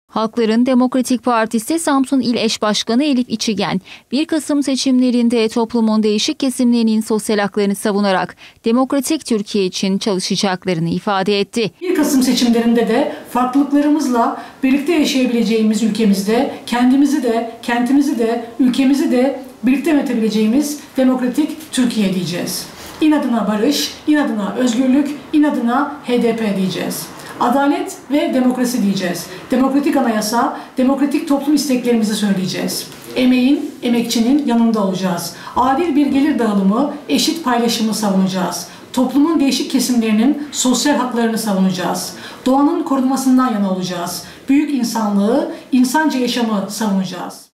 Halkların Demokratik Partisi Samsun İl Eş Başkanı Elif İçigen, 1 Kasım seçimlerinde toplumun değişik kesimlerinin sosyal haklarını savunarak demokratik Türkiye için çalışacaklarını ifade etti. 1 Kasım seçimlerinde de farklılıklarımızla birlikte yaşayabileceğimiz ülkemizde kendimizi de, kentimizi de, ülkemizi de birlikte yönetebileceğimiz demokratik Türkiye diyeceğiz. İnadına barış, inadına özgürlük, inadına HDP diyeceğiz. Adalet ve demokrasi diyeceğiz. Demokratik anayasa, demokratik toplum isteklerimizi söyleyeceğiz. Emeğin, emekçinin yanında olacağız. Adil bir gelir dağılımı, eşit paylaşımı savunacağız. Toplumun değişik kesimlerinin sosyal haklarını savunacağız. Doğanın korunmasından yana olacağız. Büyük insanlığı, insanca yaşamı savunacağız.